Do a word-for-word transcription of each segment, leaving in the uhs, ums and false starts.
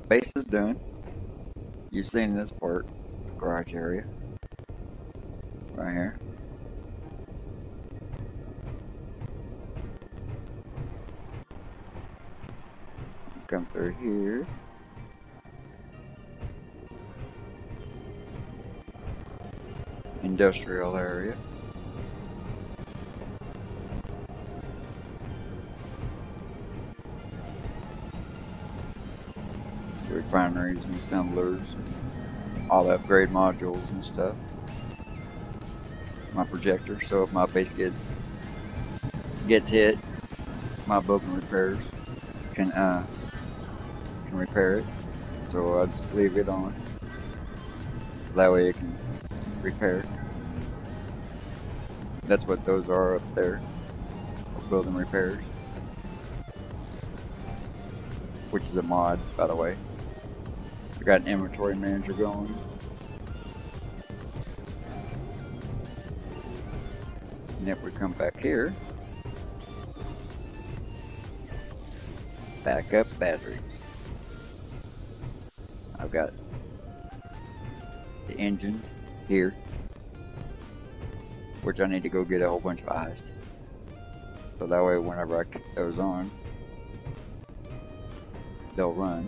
base is done. You've seen this part, the garage area, right here. Come through here. Industrial area. Refineries and assemblers, all the upgrade modules and stuff. My projector, so if my base gets gets hit, my building repairs can uh can repair it. So I just leave it on, so that way it can repair. That's what those are up there, building repairs, which is a mod, by the way. I got an inventory manager going. And if we come back here, backup batteries. I've got the engines here, which I need to go get a whole bunch of ice. So that way whenever I kick those on, they'll run.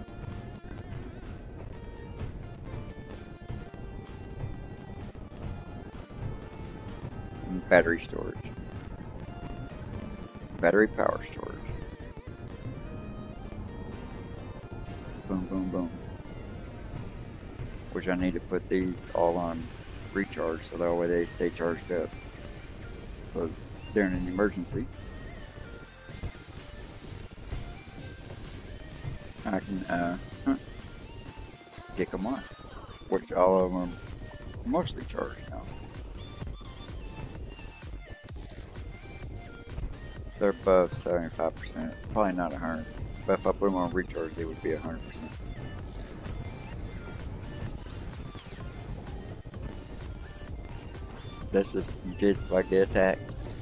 And battery storage. Battery power storage. Boom, boom, boom. Which I need to put these all on recharge so that way they stay charged up. So during an emergency, I can uh, kick them on, which all of them are mostly charged now. They're above seventy-five percent, probably not one hundred, but if I put them on recharge, they would be one hundred percent. That's just in case if I get attacked.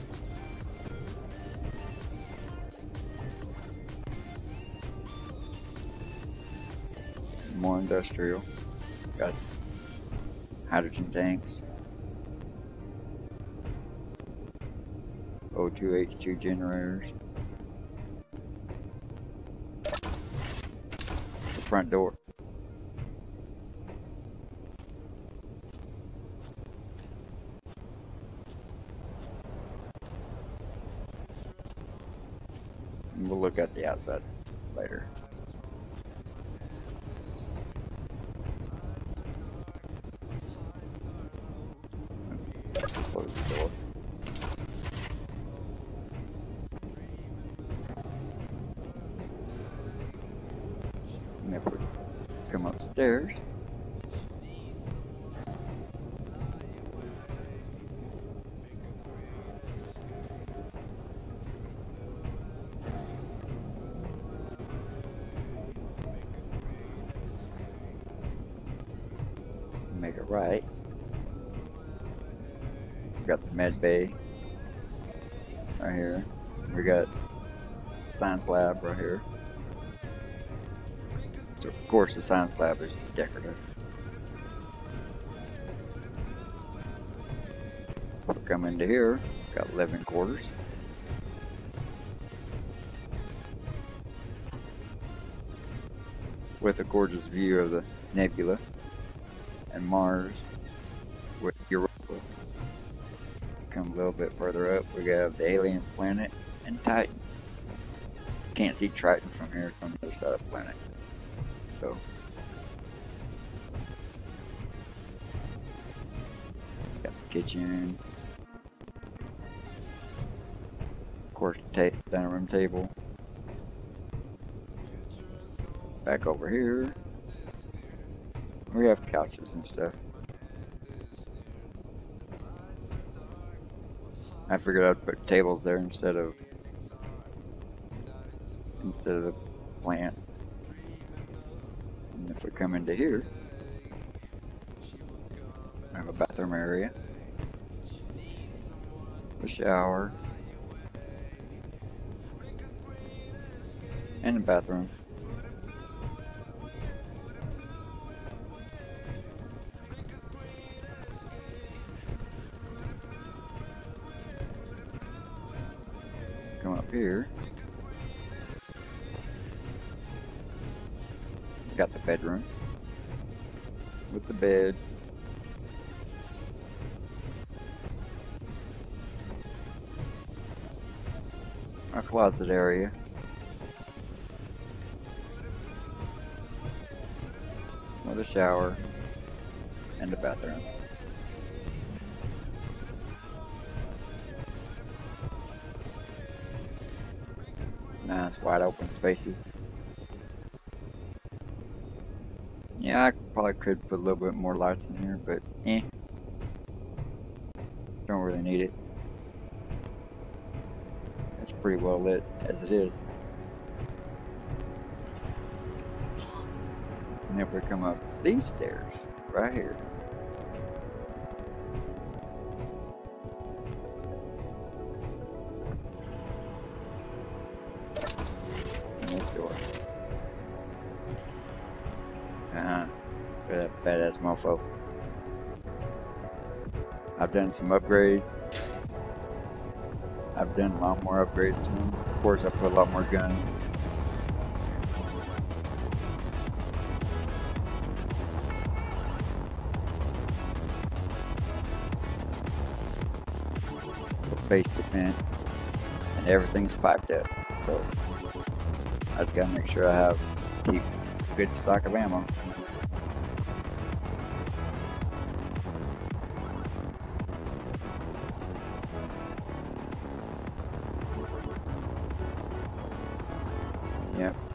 More industrial. Got hydrogen tanks. O two H two generators. The front door. We'll look at the outside later. Let's close the door. And if we come upstairs, make it right. We got the med bay right here. We got science lab right here. So of course the science lab is decorative. If we come into here, got living quarters. With a gorgeous view of the nebula and Mars with Europa. Come a little bit further up, we have the alien planet and Titan. Can't see Triton from here, from the other side of the planet. So, got the kitchen, of course the dining room table. Back over here, we have couches and stuff. I figured I'd put tables there instead of instead of the plants. And if we come into here, I have a bathroom area, the shower, and the bathroom. here, got the bedroom with the bed. A closet area. With a shower and a bathroom. Nice wide open spaces. Yeah, I probably could put a little bit more lights in here, but eh. Don't really need it. It's pretty well lit as it is. And if we come up these stairs right here, and this door. Uh-huh. That badass mofo. I've done some upgrades. I've done a lot more upgrades to them. Of course, I put a lot more guns. For base defense. And everything's piped up. So, I just gotta make sure I have keep a good stock of ammo. Yep.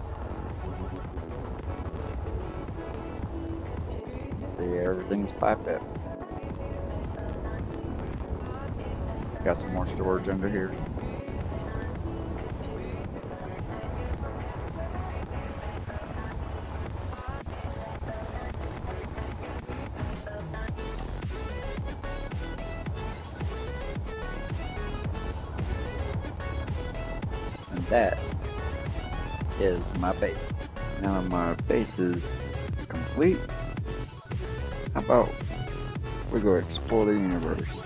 See, everything's piped up. Got some more storage under here. And that is my base. Now that my base is complete, how about we go explore the universe?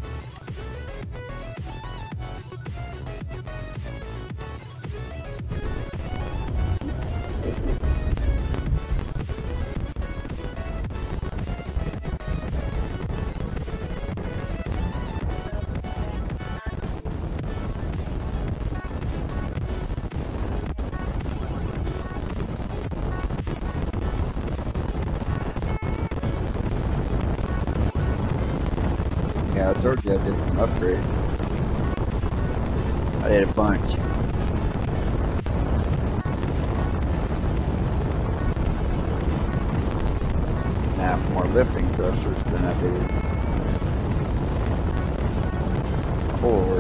Yeah, I told you I did some upgrades. I did a bunch. Now I have more lifting thrusters than I did forward.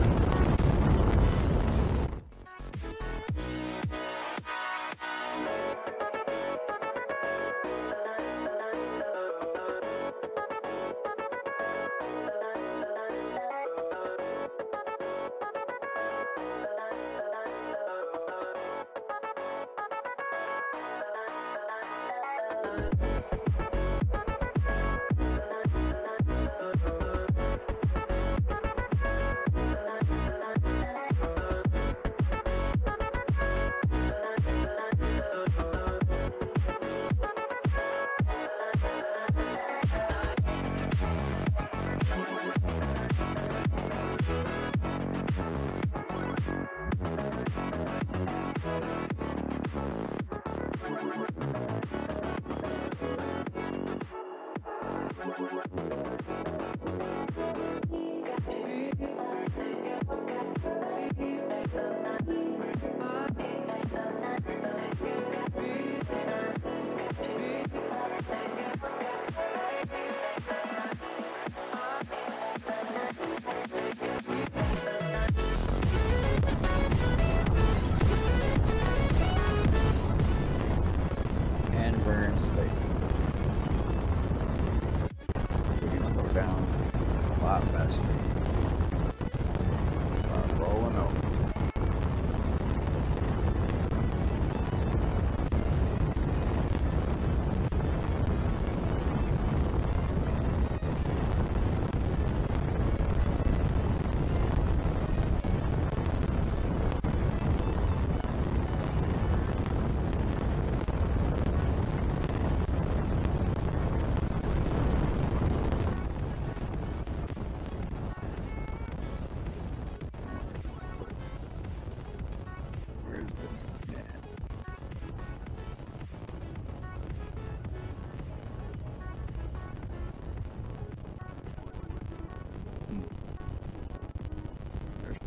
And we're in space. We can slow down a lot faster. Start rolling over.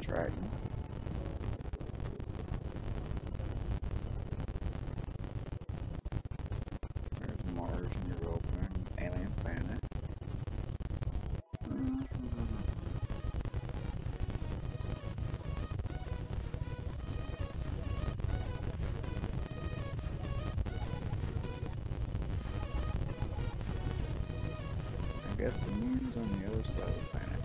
Triton. There's Mars and Europa and alien planet. Mm-hmm. I guess the moon's on the other side of the planet.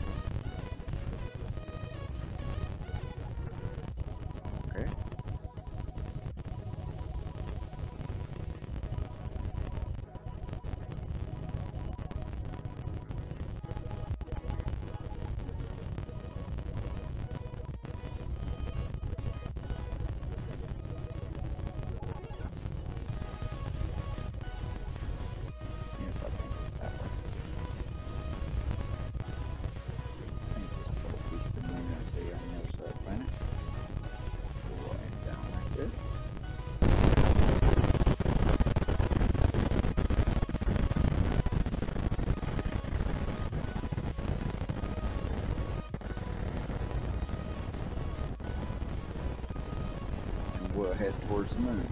Okay. If I think it's that way. I think this little piece of the moon I see on the other side of the planet. Pull it down like this. And we'll head towards the moon.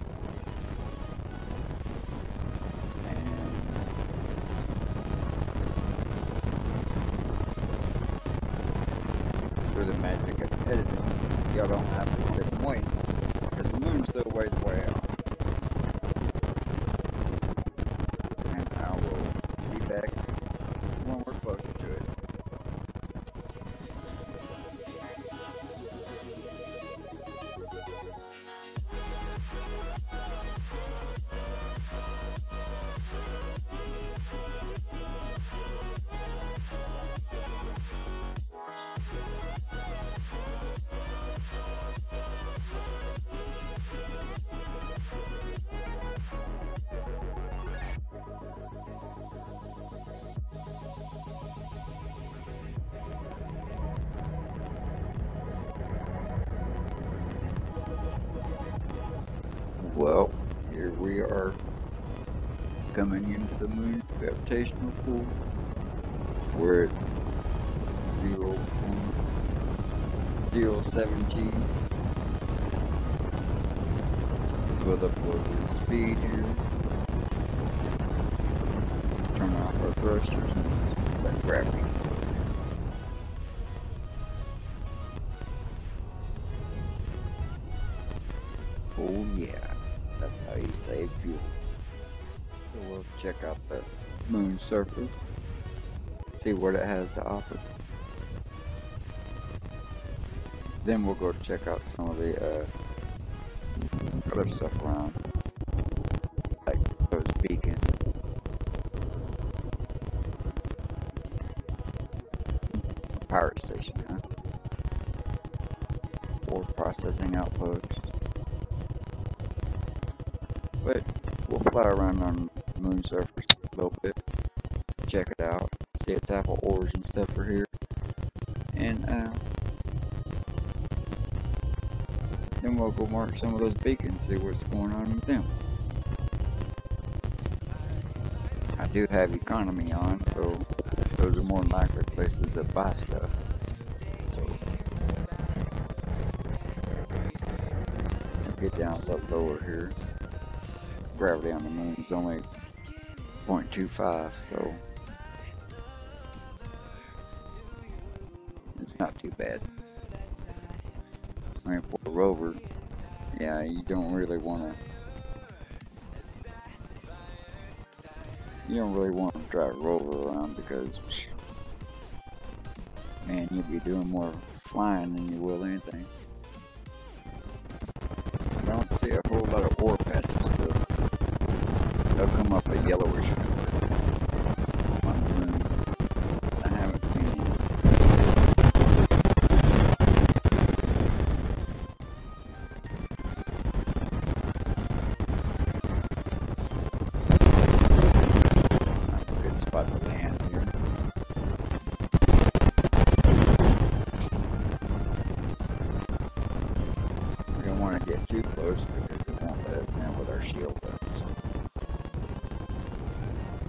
Through the magic of editing, y'all don't have to sit and wait, because the moon's still ways way off. And I will be back when we're closer to it. Well, here we are coming into the moon's gravitational pull. We're at zero point zero seven G's. Build up a little bit of speed here. Turn off our thrusters and let gravity close in. Oh yeah. That's how you save fuel. So we'll check out the moon surface, see what it has to offer. Then we'll go check out some of the uh, other stuff around, like those beacons. Pirate station, huh? Or processing outpost. But we'll fly around on the moon surface a little bit, check it out, see what type of ores and stuff are here, and uh, then we'll go mark some of those beacons, see what's going on with them. I do have economy on, so those are more likely places to buy stuff. So we'll get down a little lower here. Gravity on the moon is only zero point two five, so it's not too bad. I mean, for a rover, yeah, you don't really want to. You don't really want to drive a rover around because, man, you'll be doing more flying than you will anything. I don't see a whole lot of ore patches though. They'll come up a yellowish color on the moon. I haven't seen any. Not a good spot to land here. We don't want to get too close because it won't let us in with our shield up. So.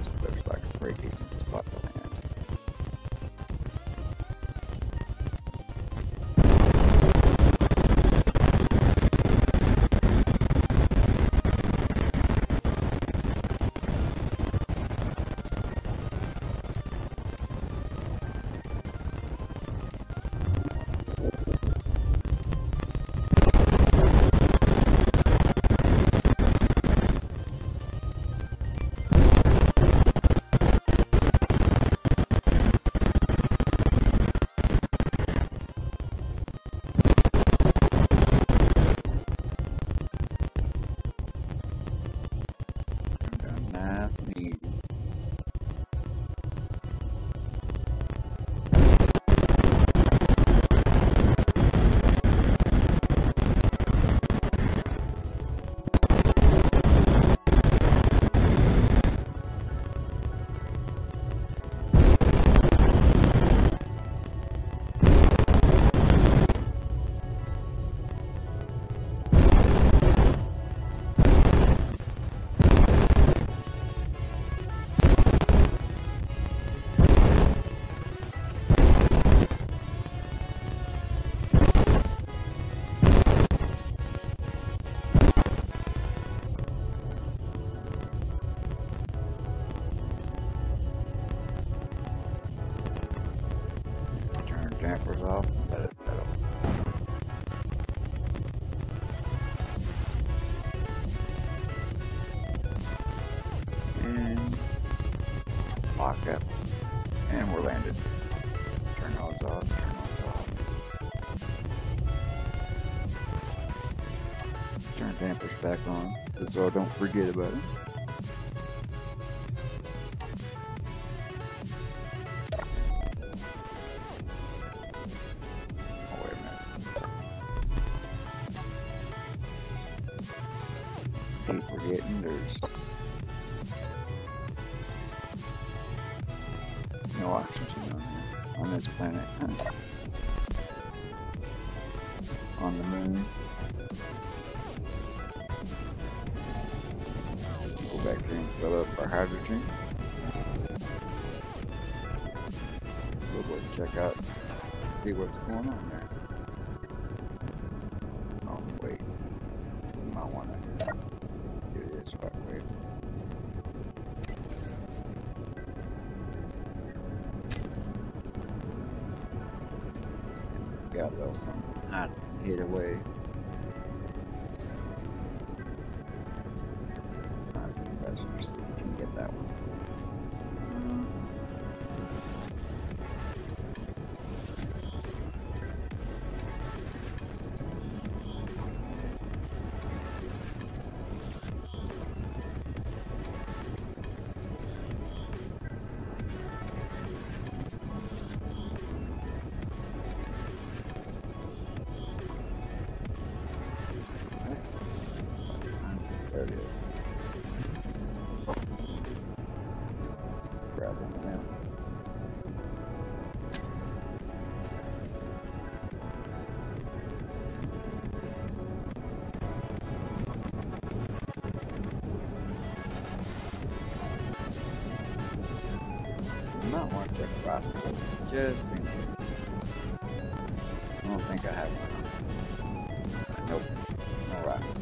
this looks like a pretty decent spot to land. Nice and easy. Dampers off and let it settle. And lock up. And we're landed. Turn those off, turn those off. Turn dampers back on, just so I don't forget about it. Keep forgetting there's no oxygen on here, on this planet, huh? On the moon. Go back here and fill up our hydrogen. We'll go check out, see what's going on there. Oh wait, you might want to do this right away. Got a little something hot hid away. That's a compressor, so you can get that one. There it is. Grab one now. You might want to check the rifle bullets just in case. I don't think I have one. Nope, no rifle.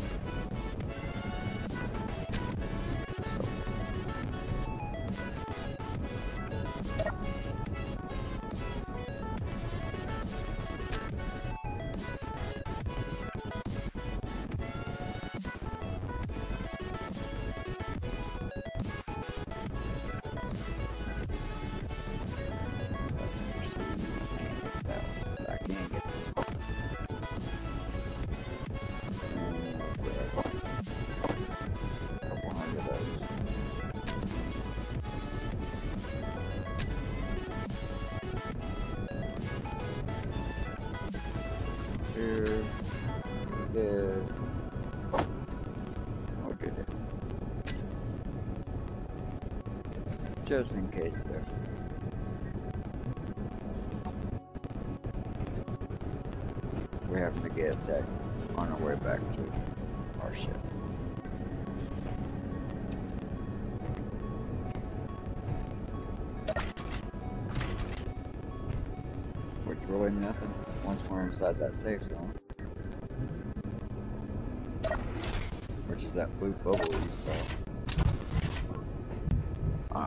Here, this, we'll do this, just in case if we happen to get attacked on our way back to our ship. really nothing once we're inside that safe zone. Which is that blue bubble you saw. Ah.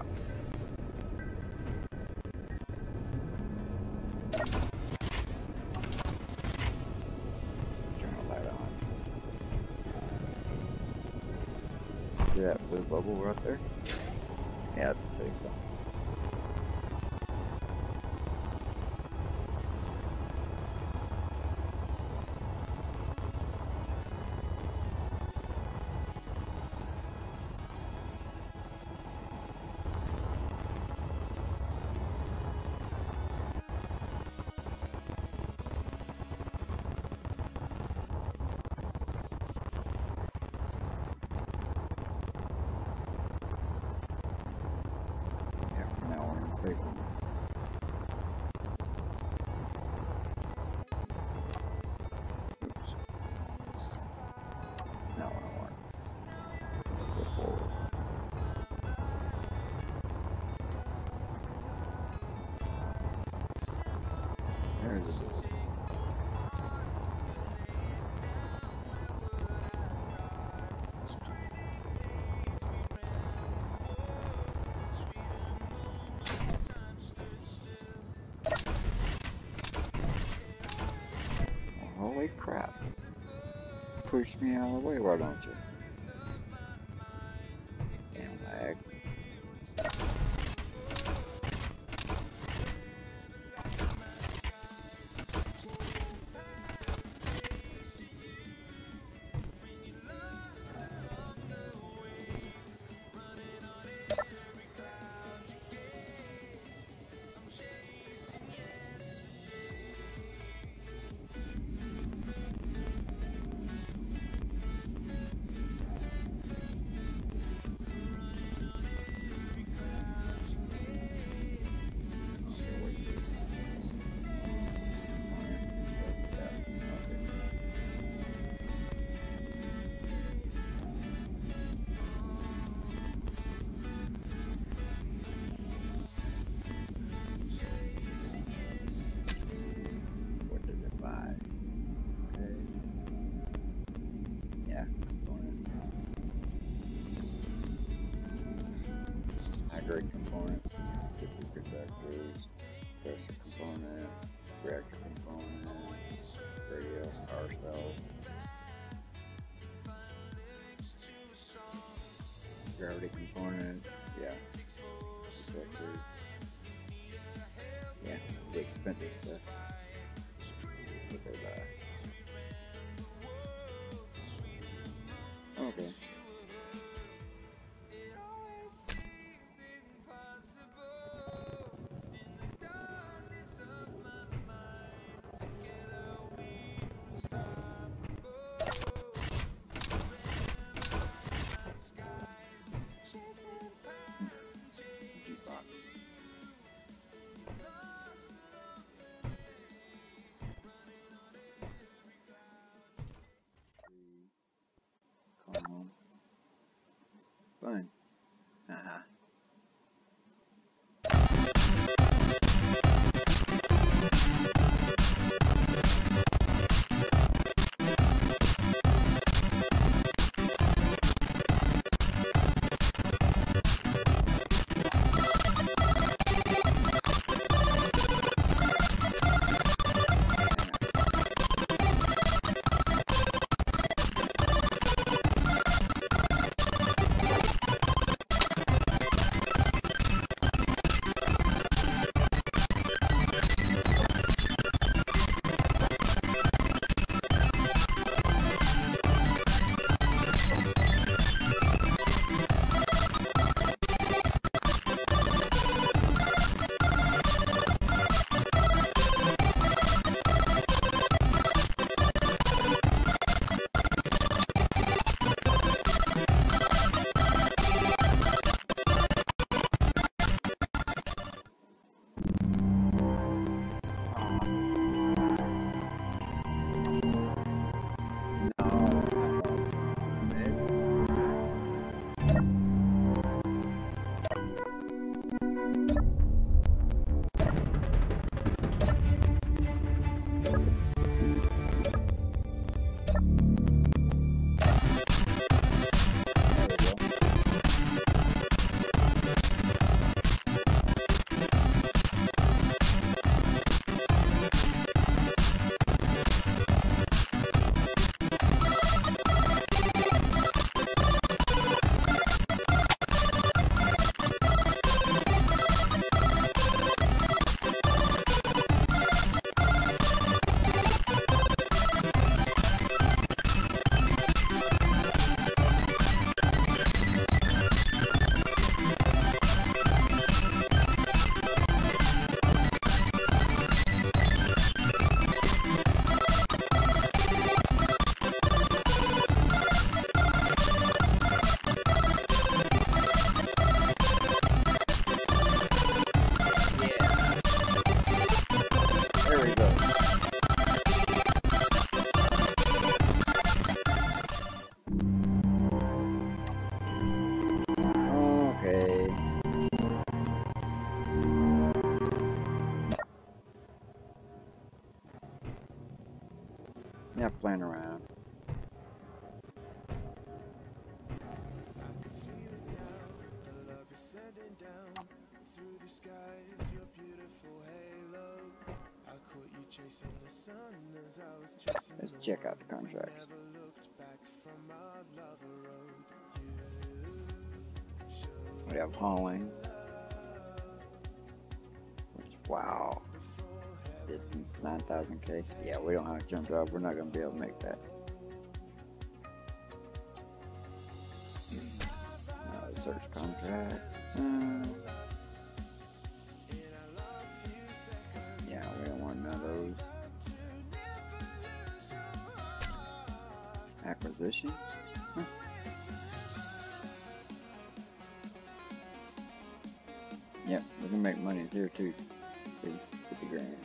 Turn the light on. See that blue bubble right there? Yeah, it's a safe zone. Safe zone. Oops. It's not what I want. Go forward. There's the door. Holy crap. Push me out of the way, why don't you? Damn lag. High-grade components, superconductors, thermal components, reactor components, radio power cells, gravity components, yeah, detectors, yeah, the expensive stuff. That's what they buy. Okay. Not playing around. Let's check out the contracts. We have hauling. Which, wow. Distance nine thousand K. Yeah, we don't have a jump drive. We're not going to be able to make that. Uh, search contract. Uh, yeah, we don't want none of those. Acquisitions? Huh. Yep, we can make monies here too. See, fifty grand.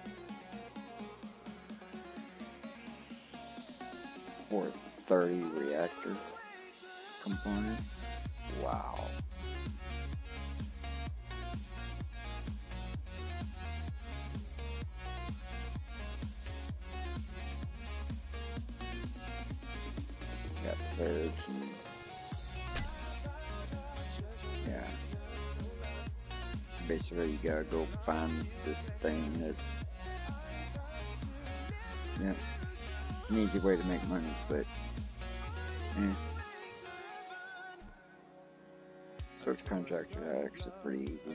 Or thirty reactor component. Wow. Got surge and yeah. Basically, you gotta go find this thing that's yeah. It's an easy way to make money, but yeah. Search contracts are actually pretty easy.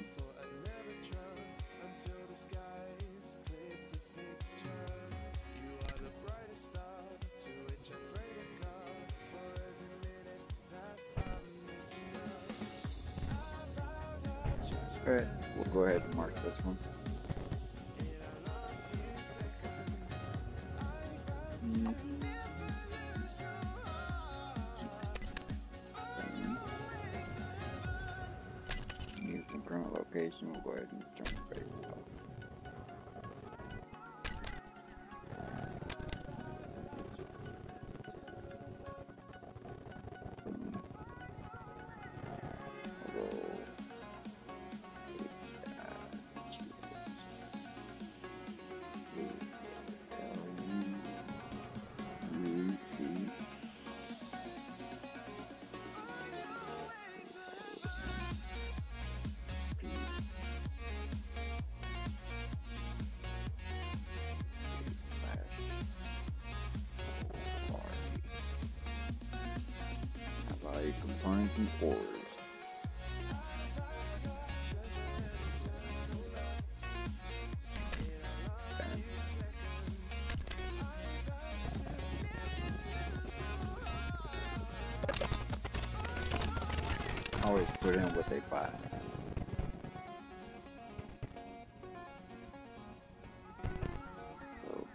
Alright, we'll go ahead and mark this one. Mm. Use the current location, we'll go ahead and turn the base off. Components and cores. Always put in what they buy. So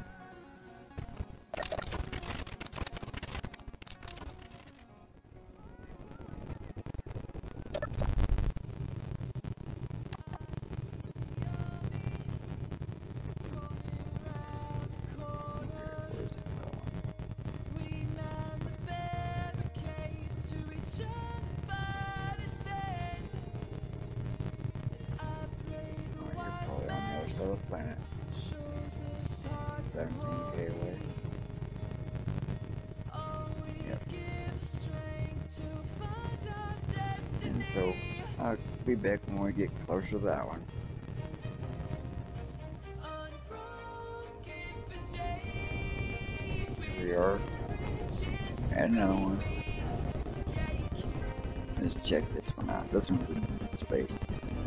solar planet, seventeen K away. Yep. And so I'll be back when we get closer to that one. Here we are. And another one. Let's check this one out. This one's in space.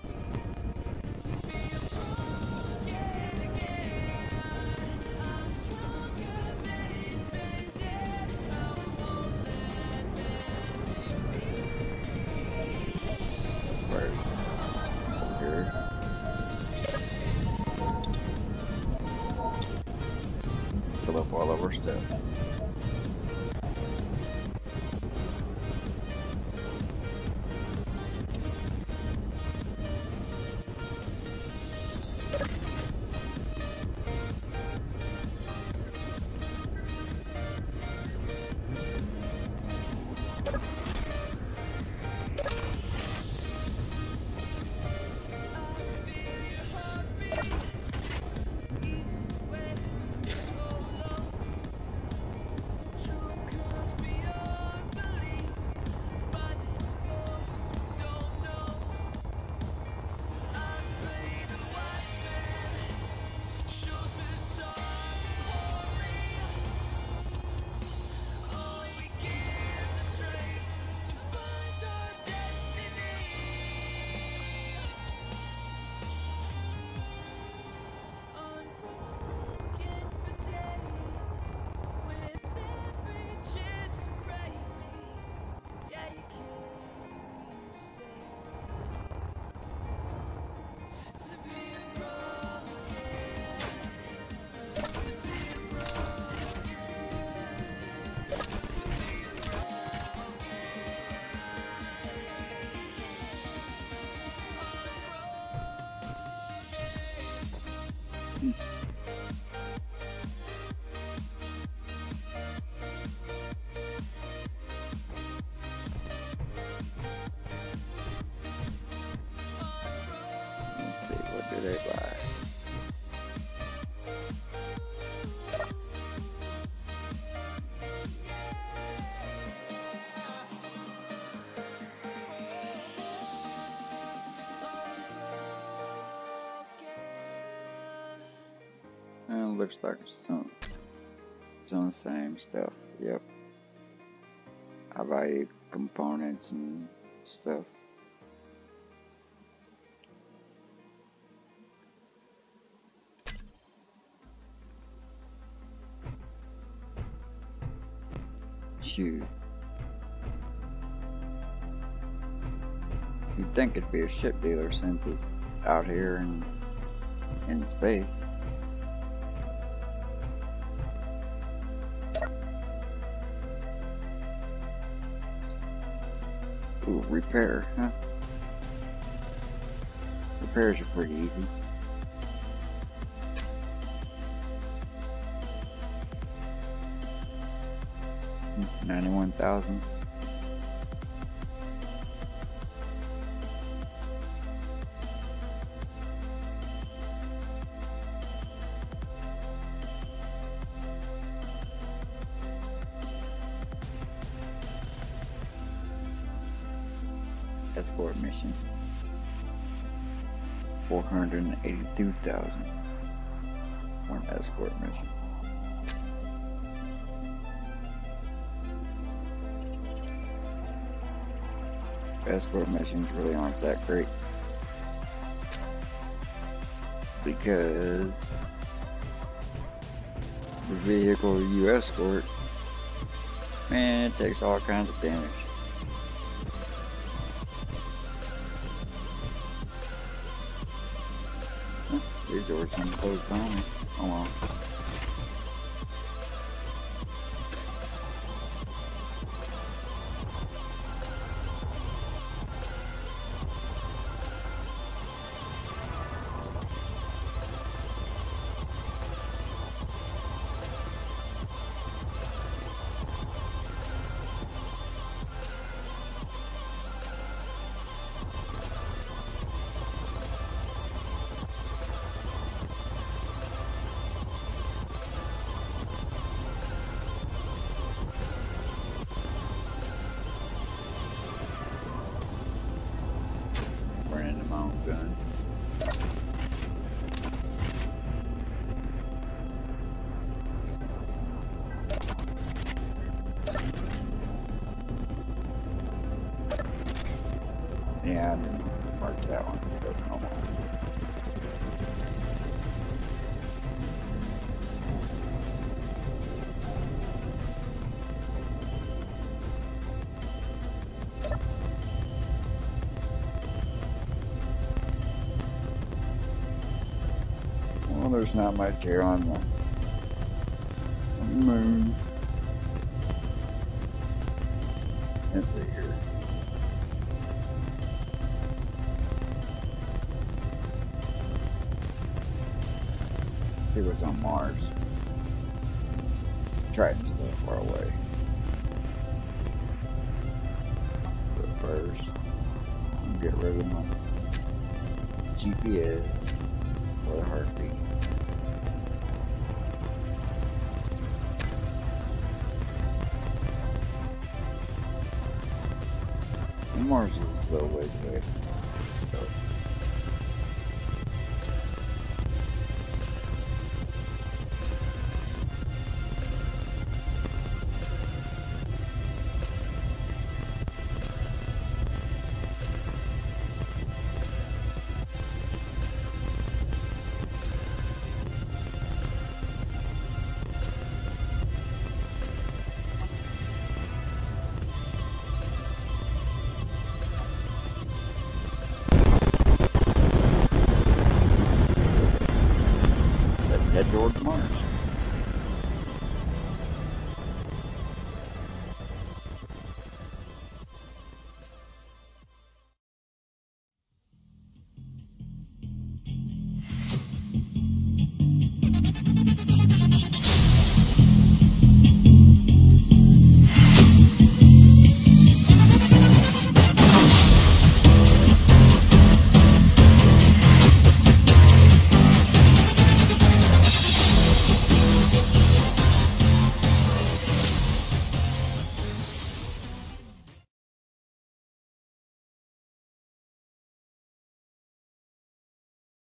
Fill up all of our stuff. Let's see, what do they buy? Uh, looks like it's some, it's on the same stuff. Yep. I buy components and stuff. Shoot. You'd think it'd be a ship dealer since it's out here in, in space. Ooh, repair, huh? Repairs are pretty easy. ninety-one thousand. Escort mission. four hundred eighty-two thousand. One escort mission. Escort missions really aren't that great because the vehicle you escort, man, it takes all kinds of damage. Huh, these doors are closed behind me. Oh well. Running my own gun. Yeah, I didn't mark that one. But no more. Well, there's not much here on the, on the moon. Let's see here. Let's see what's on Mars. Triton's a little far away. But first, I'm gonna get rid of my G P S for the heartbeat. And Mars is a little ways away, so. Let's head toward Mars.